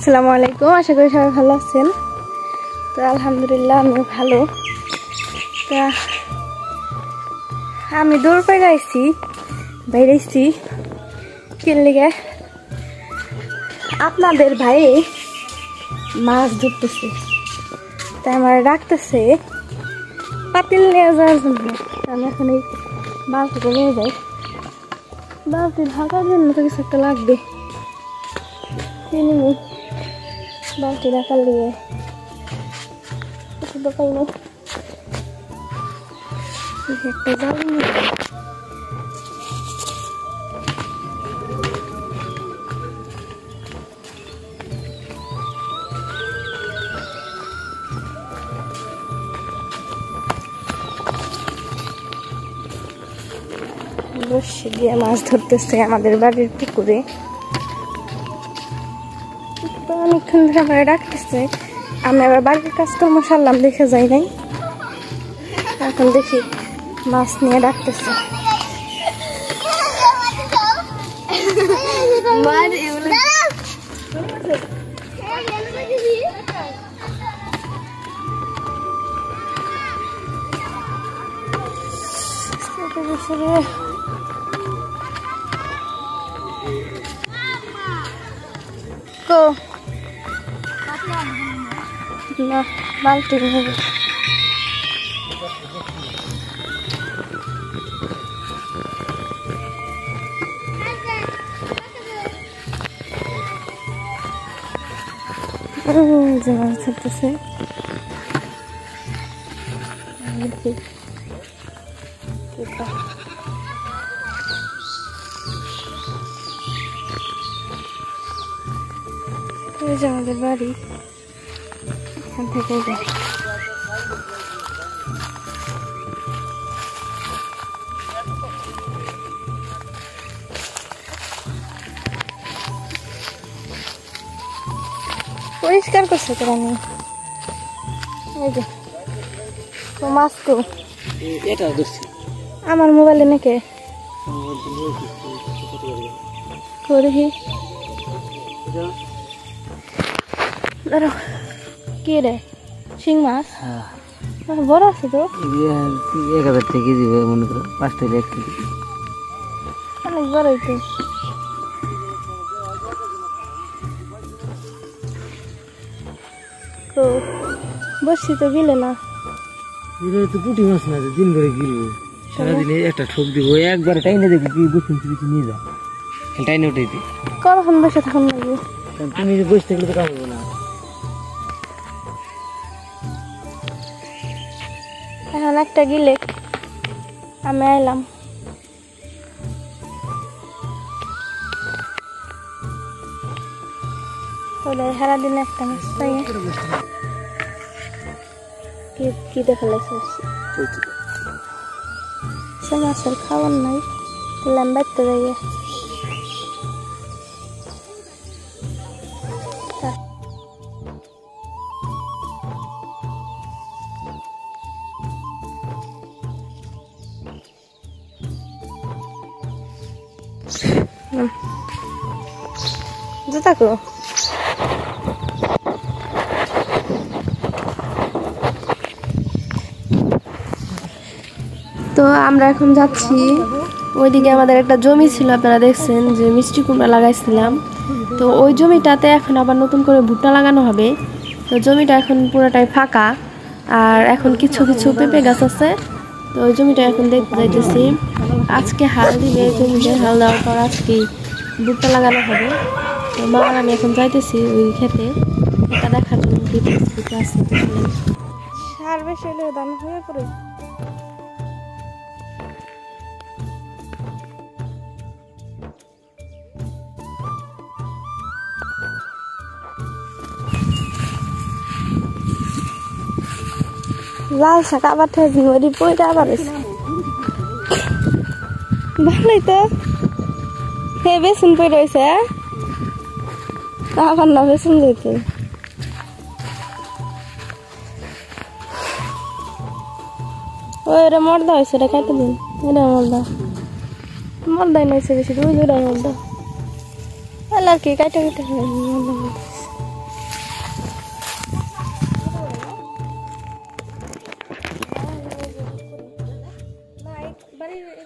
আসসালামু আলাইকুম, আশা করি সবাই ভালো আছেন। তো আলহামদুলিল্লাহ আমিও ভালো। তা আমি দৌড় পাই গাইছি বাইরেছি কিনলিগে আপনাদের ভাই মাছ ধরতেছে, তাই আমার ডাকতেছে পাতিল নিয়ে যাওয়ার জন্য। আমি এখন এই বালতিটা নিয়ে যাই, বালতি ঢাকার জন্য তো কিছু একটা লাগবে। বালতি রাখার লিগে কিছু তো পাই না, একটা জাল নিয়ে বসে দিয়ে মাছ ধরতেছে আমাদের বাড়ির পুকুরে। তো অনেকক্ষণ ধরে আমার ডাকতেছে, আমি আবার বাড়ির কাজকর্ম সারলাম, দেখে যাই নাই। এখন দেখি মাছ নিয়ে ডাকতেছে। না বালতি নেবে মাছ ধরতেছে। আমাদের বাড়ি এখান থেকে যাই। পরিষ্কার করছে তো আমি এই যে তো মাছ তো এটা আমার মোবাইলে নাকি দেখি ধরো কি রে শিং মাছ বড় আছে তো 1000 টাকা কেজি মনে করো 5 টাকা 1 কেজি অনেক বড়ই তো বসছি তো গিলে না তো পুঁটি মাছ না দিন ভরে গিলবো সারাদিনে একটা ঠোক দিব একবারে টাইনে দেখি কি বুঝছেন কিছু নিয়ে যা টাইনে উঠে দিই কতক্ষণ বসে থাকুন লাগবে তুমি বসে থাকলে তো কাম হবে না। এখন একটা গিলে আমি আইলাম। সারাদিনে একটা মাছ পাই কি দেখা লাগছে সে মাছের খাবার নাই ল্যাম্বাইতে যাইয়ে থাকো। তো আমরা এখন যাচ্ছি ওইদিকে, আমাদের একটা জমি ছিল আপনারা দেখছেন যে মিষ্টি কুমড়া লাগাইছিলাম, তো ওই জমিটাতে এখন আবার নতুন করে ভুট্টা লাগানো হবে। তো জমিটা এখন পুরোটাই ফাঁকা, আর এখন কিছু কিছু পেঁপে গাছ আছে। তো ওই জমিটা এখন দেখতে যাইতেছি, আজকে হাল দিবে, জমিতে হাল দেওয়ার পর আজকে ভুট্টা লাগানো হবে। তো মা আমি এখন যাইতেছি ওই খেতে, এটা দেখার জন্য আছে সার বেশি হলে দাম হয়ে পড়ে। লাল শাক আবার নদী পইটা আবার ভালোই তো হে বেসন পই রয়েছে আবার না বেসন দিতে ওইটা মর্দা হয়েছে, এটা কাটে দিন। এটা মর্দাই নয়েছে বেশি, দুই দুইটা মর্দা আর কি কাটে কাটে বাড়ির